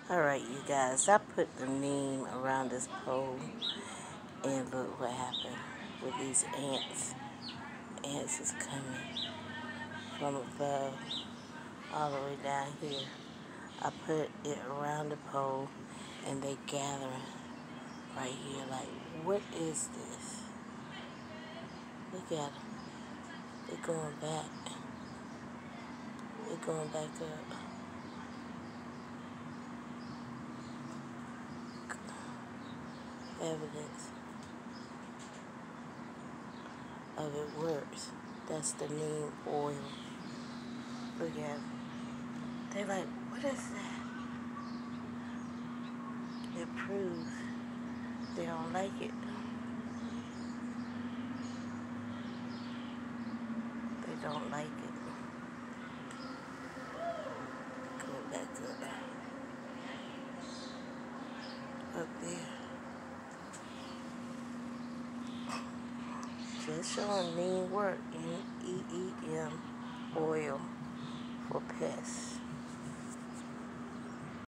Alright, you guys, I put the neem around this pole, and look what happened with these ants. Ants is coming from above all the way down here. I put it around the pole, and they gathering right here. Like, what is this? Look at them. They're going back. They're going back up. Evidence of it works. That's the Neem Oil. Look at it. They like, what is that? It proves they don't like it. They don't like it. Go back up there. Just showing neem work. Neem oil for pests.